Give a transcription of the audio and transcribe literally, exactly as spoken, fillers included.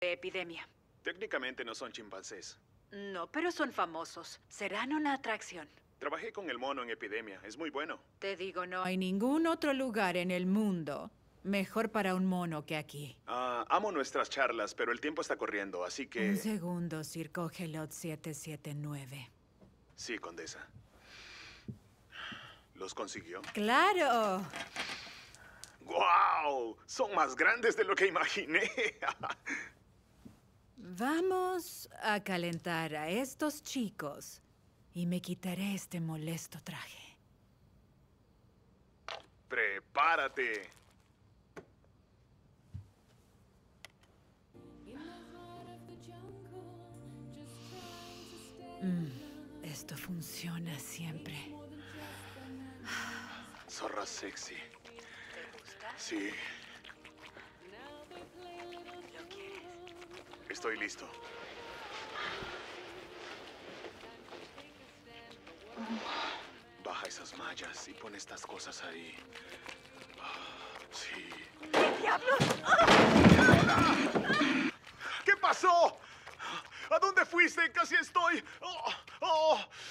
epidemia. Técnicamente no son chimpancés. No, pero son famosos. Serán una atracción. Trabajé con el mono en Epidemia. Es muy bueno. Te digo, no No hay ningún otro lugar en el mundo mejor para un mono que aquí. Ah, amo nuestras charlas, pero el tiempo está corriendo, así que... Un segundo, Circo Gelot siete siete nueve. Sí, condesa. ¿Los consiguió? ¡Claro! ¡Guau! Son más grandes de lo que imaginé. Vamos a calentar a estos chicos y me quitaré este molesto traje. ¡Prepárate! Mm, esto funciona siempre. Zorra sexy. te gusta. Sí, ¿Lo quieres? estoy listo. Baja esas mallas y pon estas cosas ahí. Ah, sí. ¿Qué diablos? ¿Qué pasó? ¿A dónde fuiste? Casi estoy... Oh, oh.